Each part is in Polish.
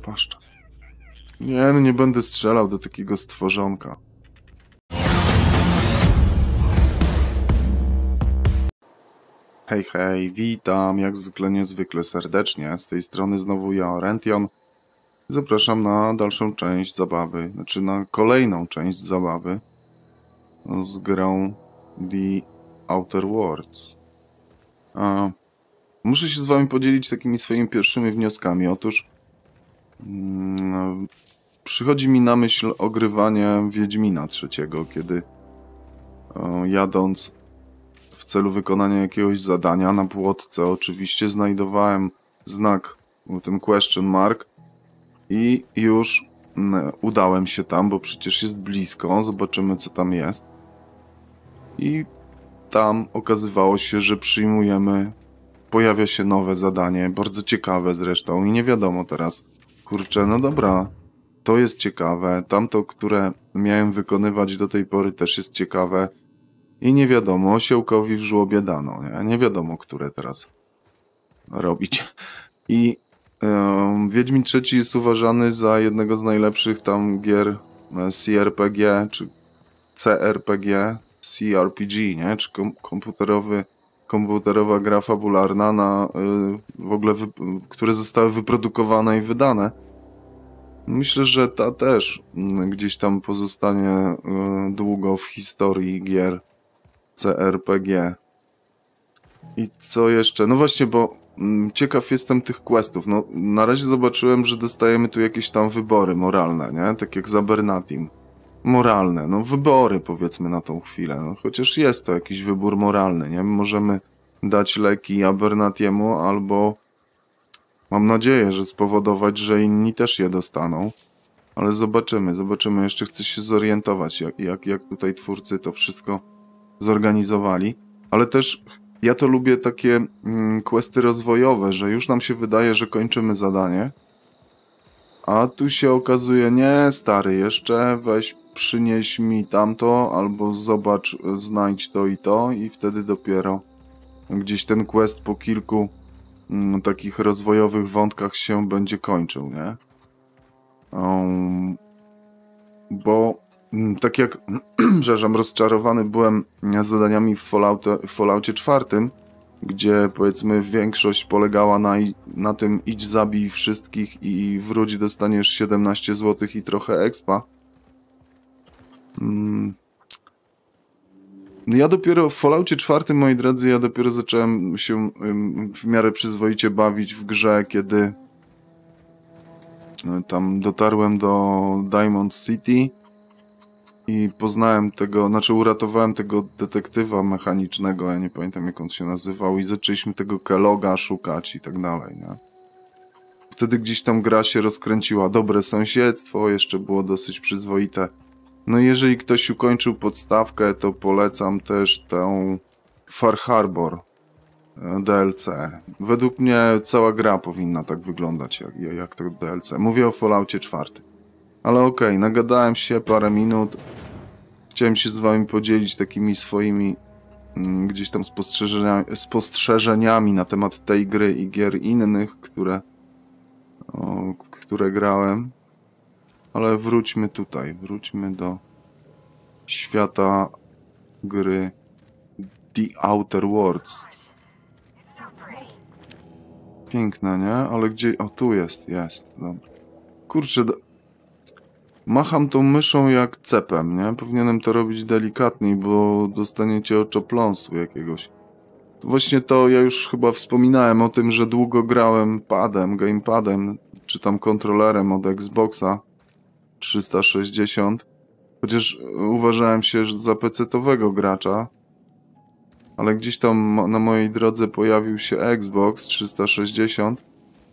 Paszcza. Nie, no nie będę strzelał do takiego stworzonka. Hej, hej, witam, jak zwykle niezwykle serdecznie. Z tej strony znowu ja, Rention. Zapraszam na dalszą część zabawy, znaczy na kolejną część zabawy z grą The Outer Worlds. Muszę się z wami podzielić takimi swoimi pierwszymi wnioskami. Otóż przychodzi mi na myśl ogrywanie Wiedźmina III, kiedy jadąc w celu wykonania jakiegoś zadania na płotce oczywiście znajdowałem znak, ten question mark, i już udałem się tam, bo przecież jest blisko, zobaczymy co tam jest. I tam okazywało się, że pojawia się nowe zadanie, bardzo ciekawe zresztą i nie wiadomo teraz, kurczę, no dobra, to jest ciekawe, tamto, które miałem wykonywać do tej pory też jest ciekawe i nie wiadomo, osiołkowi w żłobie dano, nie wiadomo, które teraz robić. I Wiedźmin III jest uważany za jednego z najlepszych tam gier CRPG, czy CRPG, CRPG, nie? Czy komputerowa gra fabularna, w ogóle które zostały wyprodukowane i wydane. Myślę, że ta też gdzieś tam pozostanie długo w historii gier CRPG. I co jeszcze? No właśnie, bo ciekaw jestem tych questów. No, na razie zobaczyłem, że dostajemy tu jakieś tam wybory moralne, nie? Tak jak za Bernatim. Moralne, no wybory powiedzmy na tą chwilę. No, chociaż jest to jakiś wybór moralny, nie? Możemy dać leki Abernatiemu albo mam nadzieję, że spowodować, że inni też je dostaną. Ale zobaczymy. Jeszcze chcę się zorientować, jak tutaj twórcy to wszystko zorganizowali. Ale też ja to lubię takie questy rozwojowe, że już nam się wydaje, że kończymy zadanie. A tu się okazuje, nie stary, jeszcze weź przynieś mi tamto, albo zobacz, znajdź to i wtedy dopiero gdzieś ten quest po kilku takich rozwojowych wątkach się będzie kończył, nie? Bo tak jak, przepraszam, rozczarowany byłem zadaniami w Falloutie 4, gdzie powiedzmy większość polegała na tym idź zabij wszystkich i wróć dostaniesz 17 zł i trochę expa. Ja dopiero w Falloutie 4, moi drodzy, zacząłem się w miarę przyzwoicie bawić w grze, kiedy tam dotarłem do Diamond City i poznałem uratowałem tego detektywa mechanicznego, ja nie pamiętam jak on się nazywał, i zaczęliśmy tego Kelloga szukać i tak dalej, nie? Wtedy gdzieś tam gra się rozkręciła, dobre sąsiedztwo, jeszcze było dosyć przyzwoite. No jeżeli ktoś ukończył podstawkę, to polecam też tę Far Harbor DLC. Według mnie cała gra powinna tak wyglądać jak to DLC. Mówię o Falloutie 4. Ale okej, nagadałem się parę minut. Chciałem się z wami podzielić takimi swoimi gdzieś tam spostrzeżeniami na temat tej gry i gier innych, które grałem. Ale wróćmy tutaj, wróćmy do świata gry The Outer Worlds. Piękne, nie? Ale gdzie... O, tu jest. Dobra. Kurczę, macham tą myszą jak cepem, nie? Powinienem to robić delikatniej, bo dostaniecie oczopląsu jakiegoś. To właśnie to, ja już chyba wspominałem o tym, że długo grałem gamepadem, czy tam kontrolerem od Xboxa 360. Chociaż uważałem się za pecetowego gracza. Ale gdzieś tam na mojej drodze pojawił się Xbox 360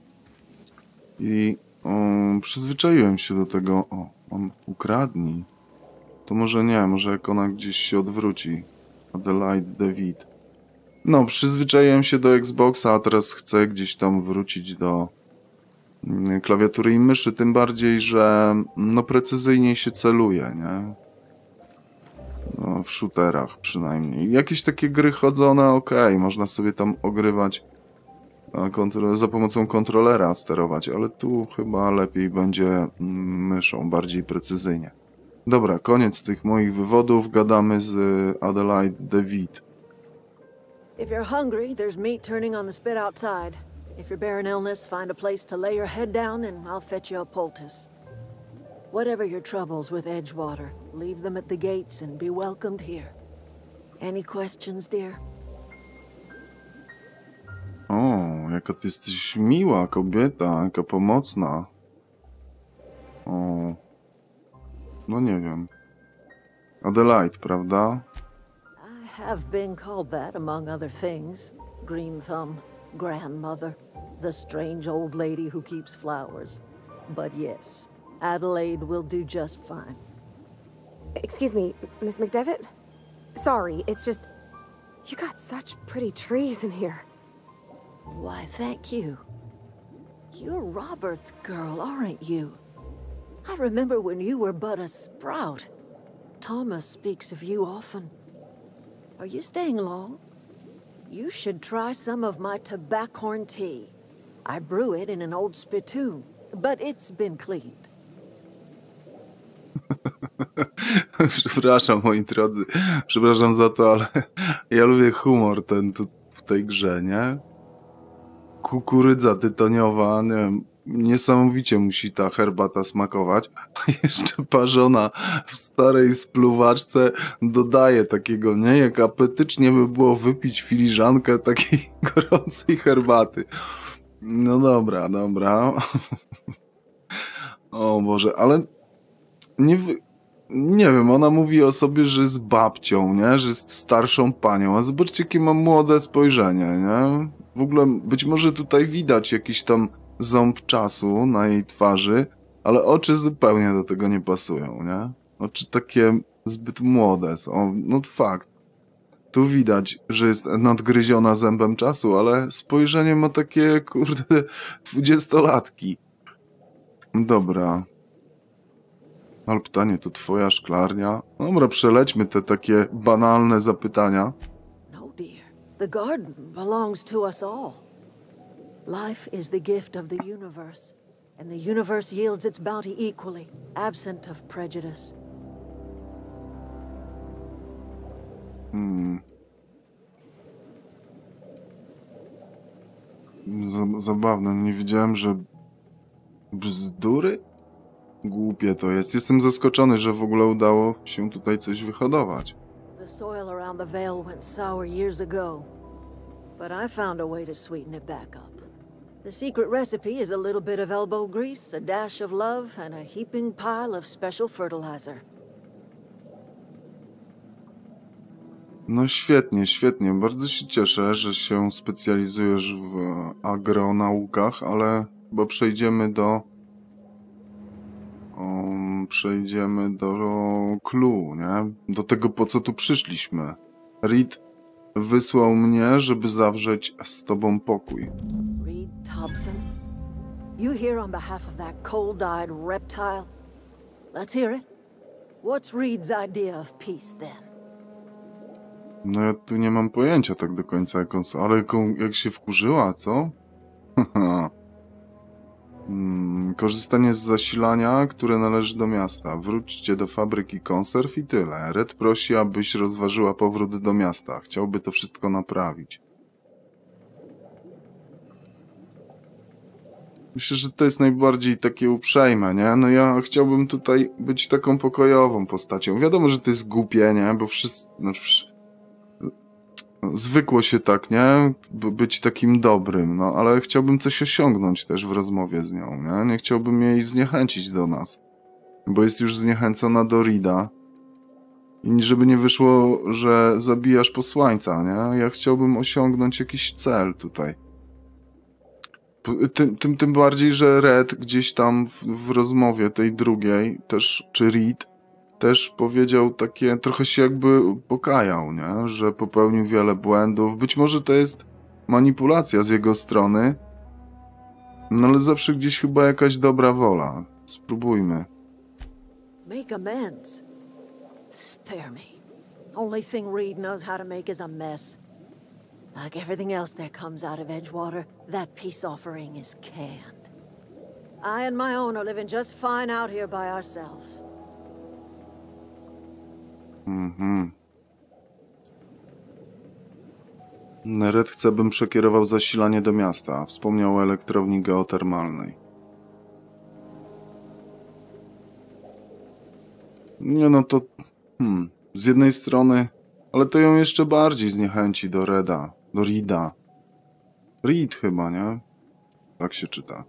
i przyzwyczaiłem się do tego. O, on ukradnij. To może nie, może jak ona gdzieś się odwróci. Adelaide David. No, przyzwyczaiłem się do Xboxa, a teraz chcę gdzieś tam wrócić do klawiatury i myszy, tym bardziej, że no precyzyjniej się celuje, nie? No, w shooterach przynajmniej. Jakieś takie gry chodzone, okej, można sobie tam ogrywać za pomocą kontrolera sterować, ale tu chyba lepiej będzie myszą, bardziej precyzyjnie. Dobra, koniec tych moich wywodów, gadamy z Adelaide DeWitt. If you're hungry, there's meat turning on the spit outside. If you're bearing illness, find a place to lay your head down and I'll fetch you a poultice. Whatever your troubles with Edgewater, leave them at the gates and be welcomed here. Any questions, dear? O, jaka ty jesteś miła kobieta, jaka pomocna. O, no nie wiem. Adelaide, prawda? I have been called that, among other things. Green Thumb, grandmother, the strange old lady who keeps flowers. But yes, Adelaide will do just fine. Excuse me, Miss McDevitt? Sorry, it's just... You got such pretty trees in here. Why, thank you. You're Robert's girl, aren't you? I remember when you were but a sprout. Thomas speaks of you often. Are you staying long? You should try some of my tobaccorn tea. I brew it in an old spittoon, but it's been cleaned. Przepraszam, moi drodzy. Przepraszam za to, ale ja lubię humor ten tu w tej grze, nie? Kukurydza tytoniowa, nie wiem, niesamowicie musi ta herbata smakować, a jeszcze parzona w starej spluwaczce dodaje takiego, nie? Jak apetycznie by było wypić filiżankę takiej gorącej herbaty. No dobra, dobra. O Boże, ale nie wiem, ona mówi o sobie, że jest babcią, nie? Że jest starszą panią, a zobaczcie, jakie ma młode spojrzenie, nie? W ogóle być może tutaj widać jakiś tam ząb czasu na jej twarzy, ale oczy zupełnie do tego nie pasują, nie? Oczy takie zbyt młode są, no fakt. Tu widać, że jest nadgryziona zębem czasu, ale spojrzenie ma takie, kurde, 20-latki. Dobra. Ale pytanie, to twoja szklarnia? Dobra, przelećmy te takie banalne zapytania. No, dear. The garden belongs to us all. Life is the gift of the universe, and the universe yields its bounty equally, absent of prejudice. Zabawne, nie wiedziałem, że bzdury? Głupie to jest. Jestem zaskoczony, że w ogóle udało się tutaj coś wyhodować. The soil around the Vale went sour years ago, but I found a way to sweeten it back up. The secret recipe is a little bit of elbow grease, a dash of love, and a heaping pile of special fertilizer. No świetnie, świetnie. Bardzo się cieszę, że się specjalizujesz w agronaukach, ale chyba przejdziemy do clue, nie? Do tego, po co tu przyszliśmy. Reed wysłał mnie, żeby zawrzeć z tobą pokój. Reed Thompson? You here on behalf of that cold-eyed reptile? Let's hear it. What's Reed's idea of peace, then? No ja tu nie mam pojęcia tak do końca, ale jak się wkurzyła, co? Korzystanie z zasilania, które należy do miasta. Wróćcie do fabryki konserw i tyle. Red prosi, abyś rozważyła powrót do miasta. Chciałby to wszystko naprawić. Myślę, że to jest najbardziej takie uprzejme, nie? No ja chciałbym tutaj być taką pokojową postacią. Wiadomo, że to jest głupie, nie? Bo wszyscy... zwykło się tak, nie? Być takim dobrym, no ale chciałbym coś osiągnąć też w rozmowie z nią, nie? Nie chciałbym jej zniechęcić do nas, bo jest już zniechęcona do Reeda. I żeby nie wyszło, że zabijasz posłańca, nie? Ja chciałbym osiągnąć jakiś cel tutaj. Tym bardziej, że Red gdzieś tam w rozmowie tej drugiej, też, czy Reed, też powiedział takie, trochę się jakby pokajał, nie? Że popełnił wiele błędów. Być może to jest manipulacja z jego strony, no ale zawsze gdzieś chyba jakaś dobra wola. Spróbujmy. Make amends. Spare me. Only thing Reed knows how to make is a mess. Like everything else that comes out of Edgewater, that peace offering is canned. I and my own are living just fine out here by ourselves. Red chce, bym przekierował zasilanie do miasta. Wspomniał o elektrowni geotermalnej. Nie no to... Z jednej strony... Ale to ją jeszcze bardziej zniechęci do Reda. Do Rida. Reed chyba, nie? Tak się czyta.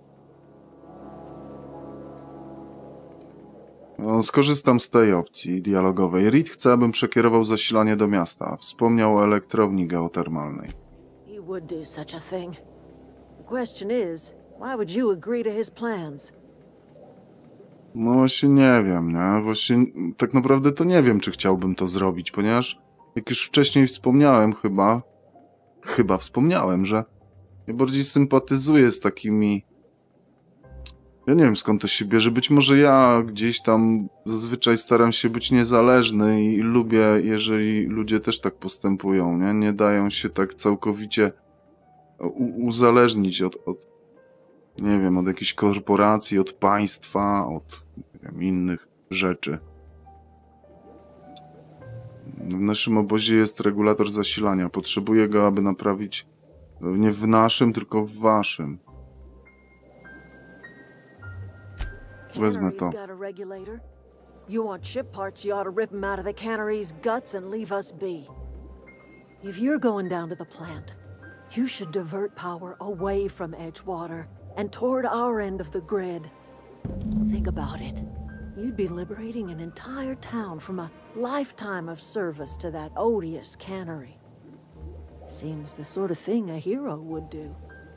No, skorzystam z tej opcji dialogowej. Reed chce, abym przekierował zasilanie do miasta. Wspomniał o elektrowni geotermalnej. He would do such a thing. The question is, why would you agree to his plans? No właśnie nie wiem, nie? Właśnie tak naprawdę to nie wiem, czy chciałbym to zrobić, ponieważ jak już wcześniej wspomniałem chyba wspomniałem, że ja bardziej sympatyzuję z takimi... Ja nie wiem, skąd to się bierze. Być może ja gdzieś tam zazwyczaj staram się być niezależny i lubię, jeżeli ludzie też tak postępują, nie? Nie dają się tak całkowicie uzależnić od nie wiem, od jakiejś korporacji, od państwa, od nie wiem, innych rzeczy. W naszym obozie jest regulator zasilania. Potrzebuję go, aby naprawić nie w naszym, tylko w waszym. Wezmę to. You want ship parts, you ought to rip them out of the cannery's guts and leave us be. If you're going down to the plant, you should divert power away from Edgewater and toward our end of the grid. Think about it. You'd be liberating an entire town from a lifetime of service to that odious cannery. Seems the sort of thing a hero would do.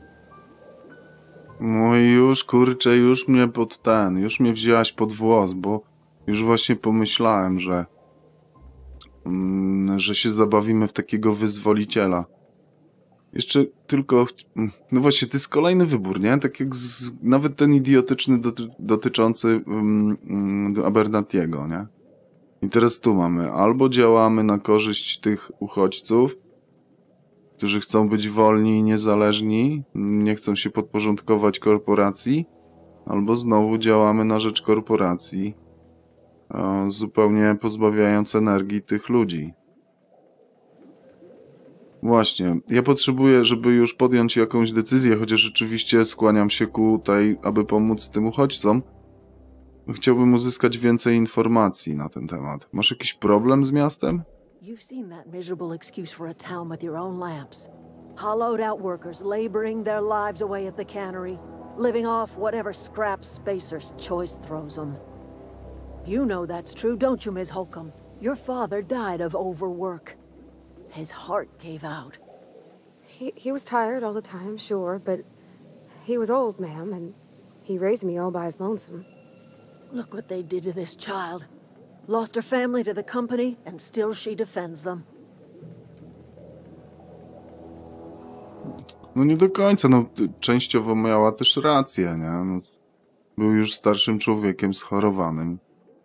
No i już, kurczę, już mnie wzięłaś pod włos, bo już właśnie pomyślałem, że się zabawimy w takiego wyzwoliciela. Jeszcze tylko... No właśnie, to jest kolejny wybór, nie? Tak jak nawet ten idiotyczny dotyczący Abernathiego, nie? I teraz tu mamy. Albo działamy na korzyść tych uchodźców, którzy chcą być wolni i niezależni, nie chcą się podporządkować korporacji, albo znowu działamy na rzecz korporacji, zupełnie pozbawiając energii tych ludzi. Właśnie, ja potrzebuję, żeby już podjąć jakąś decyzję, chociaż rzeczywiście skłaniam się ku tej, aby pomóc tym uchodźcom. Chciałbym uzyskać więcej informacji na ten temat. Masz jakiś problem z miastem? You've seen that miserable excuse for a town with your own lamps. Hollowed out workers laboring their lives away at the cannery, living off whatever scraps Spacer's choice throws them. You know that's true, don't you, Ms. Holcomb? Your father died of overwork. His heart gave out. He was tired all the time, sure, but he was old, ma'am, and he raised me all by his lonesome. Look what they did to this child. Lost her family to the company, and still she defends them. No nie do końca, no częściowo miała też rację, nie? No, był już starszym człowiekiem schorowanym.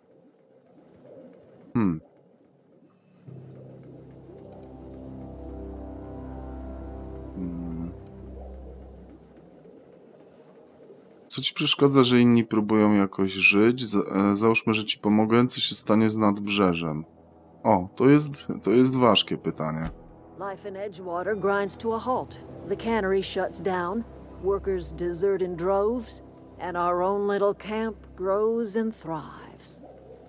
Co ci przeszkadza, że inni próbują jakoś żyć? Załóżmy, że ci pomogę, co się stanie z nadbrzeżem? O, to jest ważkie pytanie. Life in Edgewater grinds to a halt. The cannery shuts down, workers desert in droves, and our own little camp grows and thrives.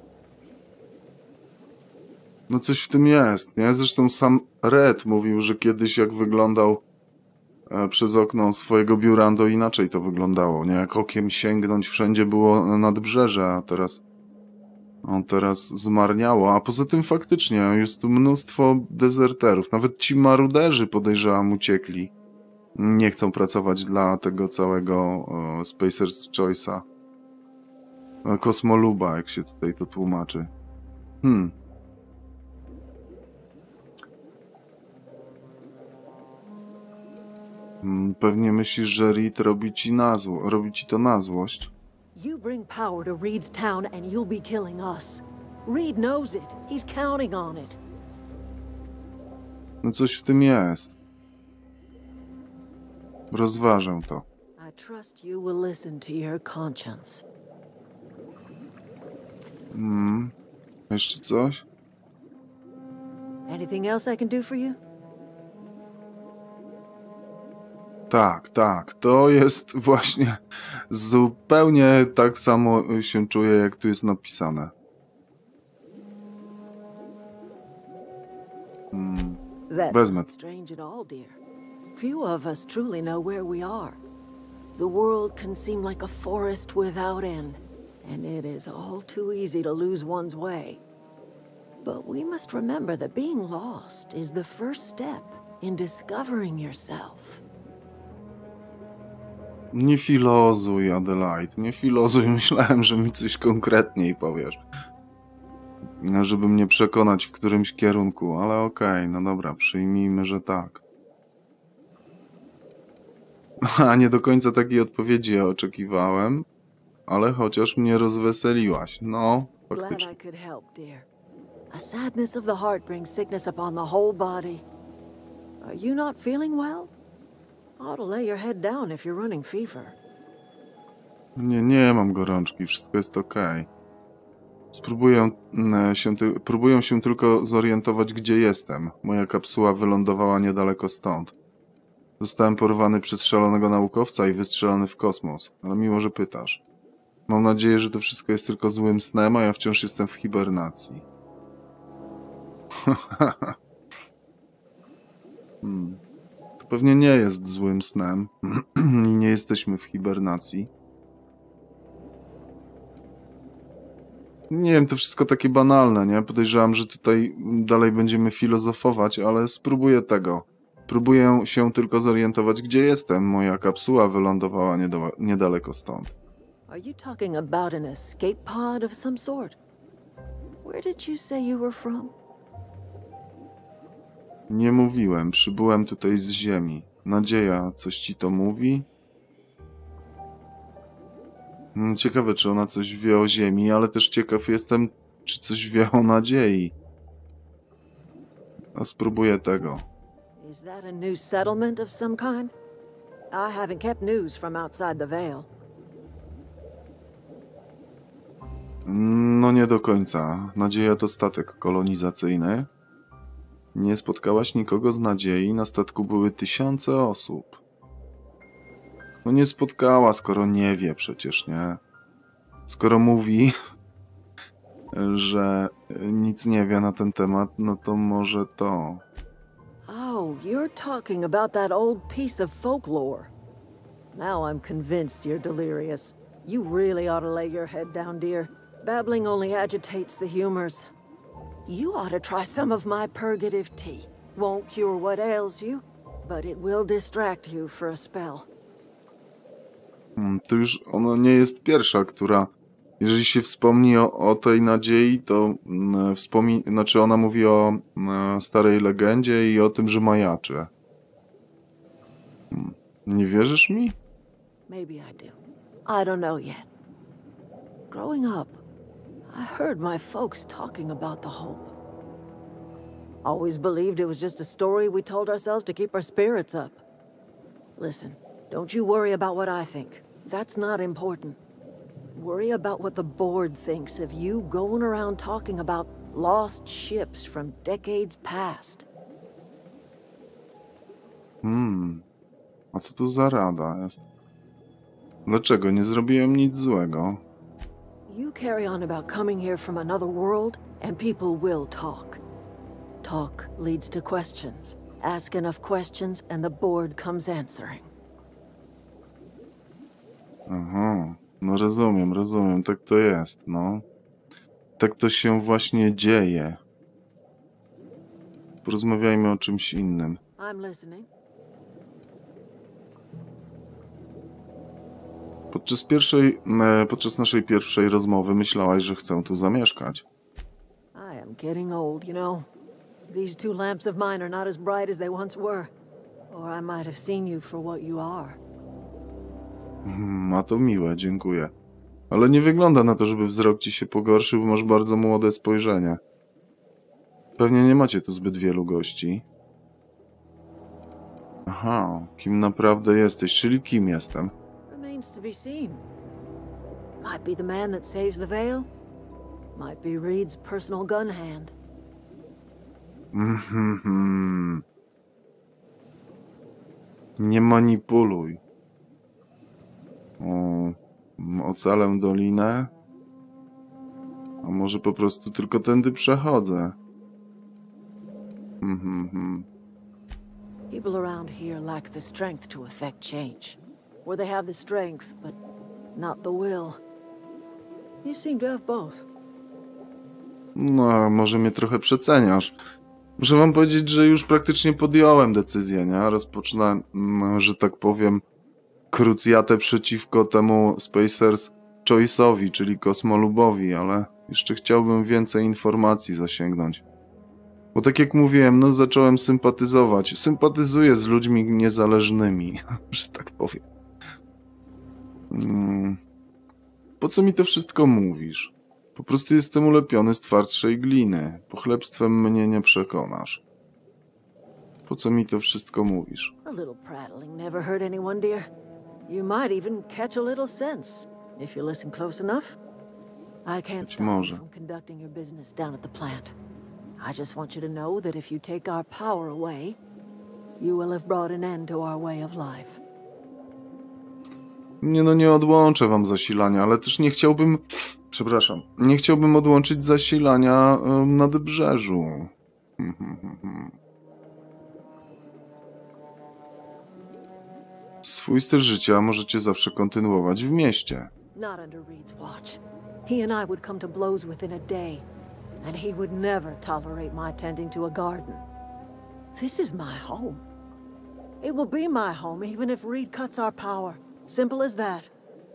No coś w tym jest, nie? Zresztą sam Red mówił, że kiedyś jak wyglądał przez okno swojego biura, to inaczej to wyglądało, nie? Jak okiem sięgnąć, wszędzie było nadbrzeże, a teraz zmarniało. A poza tym faktycznie jest tu mnóstwo dezerterów. Nawet ci maruderzy, podejrzewam, uciekli. Nie chcą pracować dla tego całego Spacer's Choice'a. Kosmoluba, jak się tutaj to tłumaczy. Pewnie myślisz, że Reed robi ci to na złość. You bring power to Reed's town and you'll be killing us. Reed knows it. He's counting on it. No coś w tym jest. Rozważę to. I trust you will listen to your conscience. Jeszcze coś? Anything else I can do for you? Tak, tak. To jest właśnie zupełnie tak samo się czuję, jak tu jest napisane. That's Wezmę not to. strange at all, dear. Few of us truly know where we are. The world can seem like a forest without end, and it is all too easy to lose one's way. But we must remember that being lost is the first step in discovering yourself. Nie filozuj, Adelaide, nie filozuj. Myślałem, że mi coś konkretniej powiesz. Żeby mnie przekonać w którymś kierunku, ale okej, no dobra, przyjmijmy, że tak. A nie do końca takiej odpowiedzi ja oczekiwałem, ale chociaż mnie rozweseliłaś. No, Glad faktycznie. I could help, dear. A sadness of the heart brings sickness upon the whole body. Are you not feeling well? Ought to lay your head down if you're running fever. Nie mam gorączki, wszystko jest okej. Próbuję się tylko zorientować, gdzie jestem. Moja kapsuła wylądowała niedaleko stąd. Zostałem porwany przez szalonego naukowca i wystrzelony w kosmos, ale miło, że pytasz. Mam nadzieję, że to wszystko jest tylko złym snem, a ja wciąż jestem w hibernacji. To pewnie nie jest złym snem i nie jesteśmy w hibernacji. Nie wiem, to wszystko takie banalne, nie? Podejrzewam, że tutaj dalej będziemy filozofować, ale spróbuję tego. Próbuję się tylko zorientować, gdzie jestem. Moja kapsuła wylądowała niedaleko stąd. Are you talking about an escape pod of some sort? Where did you say you were from? Nie mówiłem, przybyłem tutaj z ziemi. Nadzieja, coś ci to mówi? Ciekawe, czy ona coś wie o ziemi, ale też ciekaw jestem, czy coś wie o nadziei. A spróbuję tego. Is that a new settlement of some kind? I haven't kept news from outside the Vale. No nie do końca. Nadzieja to statek kolonizacyjny. Nie spotkałaś nikogo z nadziei, na statku były tysiące osób. No nie spotkała, skoro nie wie przecież, nie? Skoro mówi, że nic nie wie na ten temat, no to może to. Oh, you're talking about that old piece of folklore. Now I'm convinced you're delirious. You really ought to lay your head down, dear. Babbling only agitates the humors. You ought to try some of my purgative tea. Won't cure what ails you, but it will distract you for a spell. To już ona nie jest pierwsza, która, jeżeli się wspomni o tej nadziei, to znaczy ona mówi o starej legendzie i o tym, że majaczy. Nie wierzysz mi? Maybe I do. I don't know yet. Growing up, I heard my folks talking about the hope. Always believed it was just a story we told ourselves to keep our spirits up. Listen, don't you worry about what I think. That's not important. Worry about what the board thinks of you going around talking about lost ships from decades past. A co to za rada jest? Dlaczego? Nie zrobiłem nic złego. You carry on about coming here from another world, and people will talk. Talk leads to questions. Ask enough questions, and the board comes answering. Aha, no rozumiem, tak to jest, no. Tak to się właśnie dzieje. Porozmawiajmy o czymś innym. I'm listening. Podczas naszej pierwszej rozmowy myślałaś, że chcę tu zamieszkać. I am getting old, you know. These two lamps of mine are not as bright as they once were. Or I might have seen you for what you are. A to miłe, dziękuję. Ale nie wygląda na to, żeby wzrok ci się pogorszył, bo masz bardzo młode spojrzenie. Pewnie nie macie tu zbyt wielu gości. Aha, kim naprawdę jesteś, czyli kim jestem? Remains to be seen. Might be the man that saves the Vale. Might be Reed's personal gun hand. Mhm. Nie manipuluj. Ocalę dolinę? A może po prostu tylko tędy przechodzę? People around here lack the strength to effect change. Or they have the strength, but not the will. You seem to have both. No, może mnie trochę przeceniasz. Muszę wam powiedzieć, że już praktycznie podjąłem decyzję, nie? Rozpoczynam, że tak powiem, krucjatę przeciwko temu Spacers Choice'owi, czyli kosmolubowi, ale jeszcze chciałbym więcej informacji zasięgnąć. Bo tak jak mówiłem, no zacząłem sympatyzować. Sympatyzuję z ludźmi niezależnymi, że tak powiem. Po co mi to wszystko mówisz? Po prostu jestem ulepiony z twardszej gliny. Pochlebstwem mnie nie przekonasz. Po co mi to wszystko mówisz? A little prattling never hurt anyone, dear. You might even catch a little sense, if you listen close enough. I can't stop you może. from conducting your business down at the plant. I just want you to know that if you take our power away, you will have brought an end to our way of life. Nie no, nie odłączę wam zasilania, ale też nie chciałbym... Przepraszam. Nie chciałbym odłączyć zasilania nadbrzeżu. Swój styl życia możecie zawsze kontynuować w mieście. Not under Reed's watch. He and I would come to blows within a day, and he would never tolerate my tending to a garden. This is my home. It will be my home even if Reed cuts our power. Simple as that.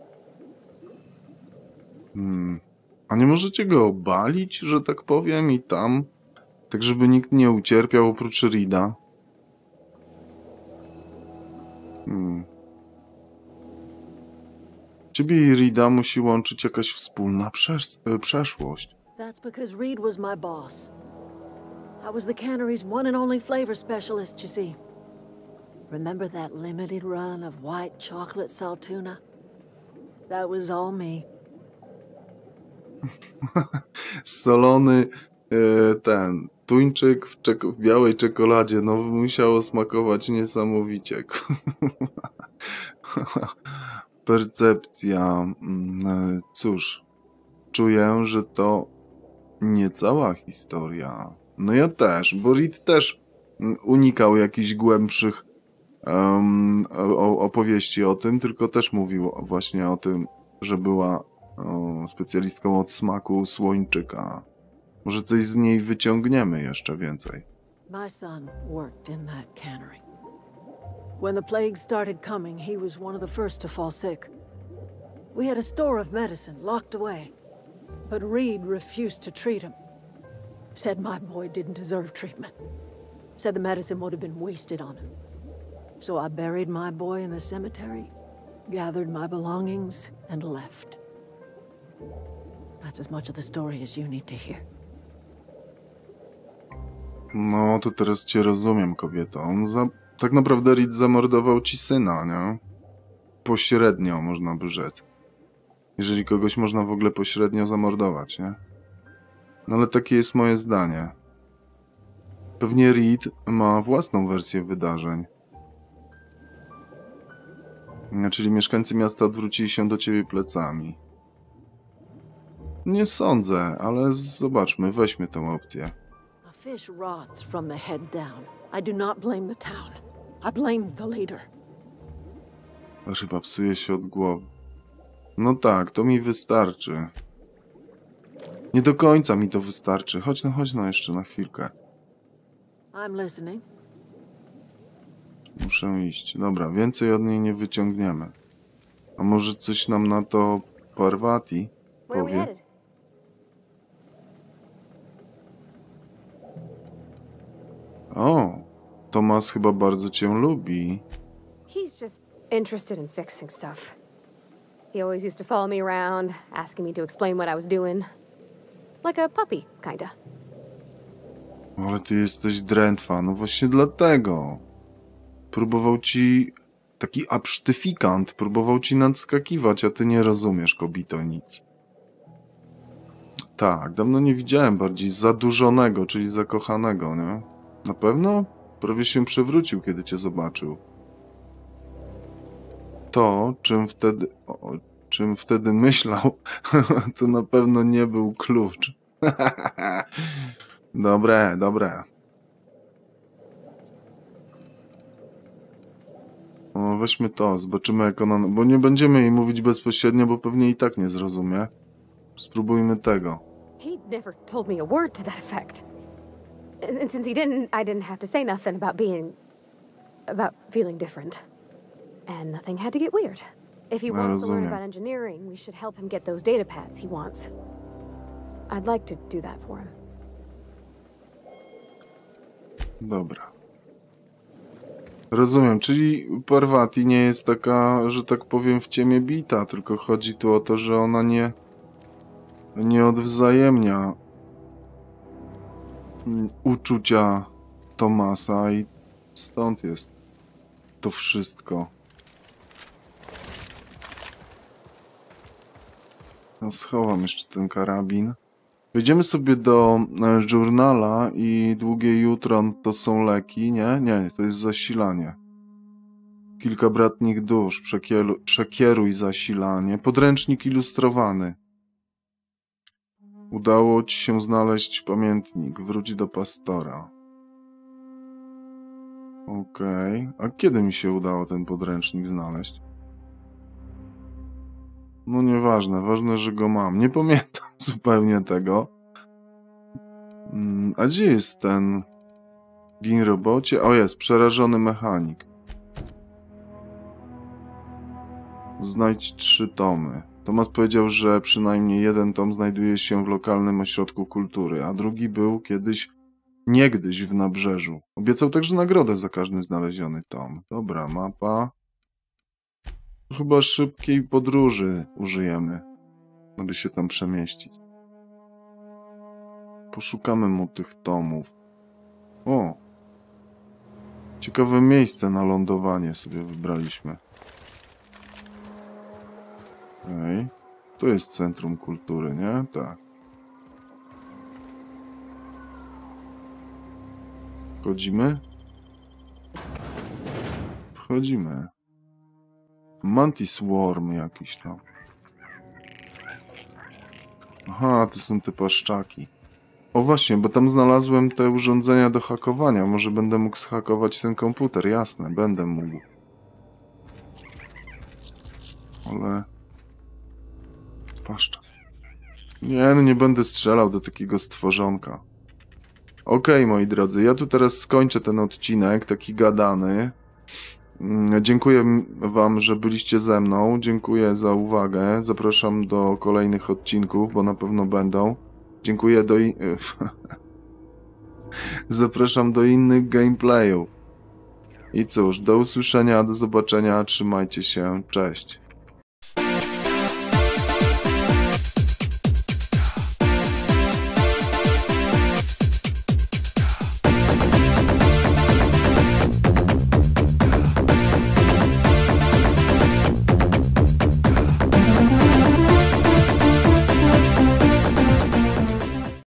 A nie możecie go obalić, że tak powiem, i tam? Tak, żeby nikt nie ucierpiał oprócz Reeda? Ciebie i Reeda musi łączyć jakaś wspólna przeszłość. That's because Reed was my boss. I was the cannery's one and only flavor specialist, you see. Remember that limited run of white chocolate saltuna? That was all me. Solony ten tuńczyk w białej czekoladzie, no musiało smakować niesamowicie. Percepcja. Cóż, czuję, że to nie cała historia. No ja też, bo Reed też unikał jakichś głębszych opowieści o tym, tylko też mówił właśnie o tym, że była specjalistką od smaku słończyka. Może coś z niej wyciągniemy jeszcze więcej. My son worked in that cannery. When the plague started coming, he was one of the first to fall sick. We had a store of medicine locked away, but Reed refused to treat him. Said my boy didn't deserve treatment. Said the medicine would have been wasted on him. So I buried my boy in the cemetery, gathered my belongings, and left. That's as much of the story as you need to hear. No, to teraz cię rozumiem, kobieto. Tak naprawdę Reed zamordował ci syna, nie? Pośrednio, można by rzec. Jeżeli kogoś można w ogóle pośrednio zamordować, nie? No ale takie jest moje zdanie. Pewnie Reed ma własną wersję wydarzeń. Czyli mieszkańcy miasta odwrócili się do ciebie plecami. Nie sądzę, ale zobaczmy, weźmy tę opcję. A fish rots from the head down. I do not blame the town. I blame the leader. Chyba psuje się od głowy. No tak, to mi wystarczy. Nie do końca mi to wystarczy. Chodź no jeszcze na chwilkę. I'm listening. Muszę iść. Dobra, więcej od niej nie wyciągniemy. A może coś nam na to Parvati Where are we powie? headed? O, Tomas chyba bardzo cię lubi. He's just interested in fixing stuff. He always used to follow me around, asking me to explain what I was doing. Like a puppy, kinda. Ale ty jesteś drętwa, no właśnie dlatego. próbował ci... Taki absztyfikant próbował ci nadskakiwać, a ty nie rozumiesz, kobito, nic. Tak, dawno nie widziałem bardziej zadurzonego, czyli zakochanego, nie? Na pewno? Prawie się przewrócił, kiedy cię zobaczył. To, czym wtedy myślał, to na pewno nie był klucz. Dobre, dobre. O, weźmy to, zobaczymy jak ona... Bo nie będziemy jej mówić bezpośrednio, bo pewnie i tak nie zrozumie. Spróbujmy tego. He never told me a word to that effect. And since he didn't, I didn't have to say nothing about feeling different. And nothing had to get weird. If he wants to learn about engineering, we should help him get those data pads he wants. I'd like to do that for him. Dobra. Rozumiem, czyli Parvati nie jest taka, że tak powiem, w ciemię bita, tylko chodzi tu o to, że ona nie odwzajemnia uczucia Thomasa i stąd jest to wszystko. No, schowam jeszcze ten karabin. Wejdziemy sobie do journala i długie jutro to są leki, nie? Nie, to jest zasilanie. Kilka bratnich dusz, przekieruj zasilanie. Podręcznik ilustrowany. Udało ci się znaleźć pamiętnik. Wróć do pastora. Okej. A kiedy mi się udało ten podręcznik znaleźć? No nieważne, ważne, że go mam. Nie pamiętam zupełnie tego. A gdzie jest ten gin robocie? O, jest, przerażony mechanik. Znajdź 3 tomy. Thomas powiedział, że przynajmniej jeden tom znajduje się w lokalnym ośrodku kultury, a drugi był niegdyś w Nabrzeżu. Obiecał także nagrodę za każdy znaleziony tom. Dobra, mapa. Chyba szybkiej podróży użyjemy, aby się tam przemieścić. Poszukamy mu tych tomów. O! Ciekawe miejsce na lądowanie sobie wybraliśmy. Okej. Tu jest Centrum Kultury, nie? Tak. Wchodzimy? Wchodzimy. Mantis Worm jakiś tam. Aha, to są te paszczaki. O właśnie, bo tam znalazłem te urządzenia do hakowania. Może będę mógł zhakować ten komputer. Jasne, będę mógł. Ale... Paszczak. Nie, no nie będę strzelał do takiego stworzonka. Okej, moi drodzy, ja tu teraz skończę ten odcinek, taki gadany. Dziękuję wam, że byliście ze mną. Dziękuję za uwagę. Zapraszam do kolejnych odcinków, bo na pewno będą. Dziękuję Zapraszam do innych gameplayów. I cóż, do usłyszenia, do zobaczenia. Trzymajcie się. Cześć.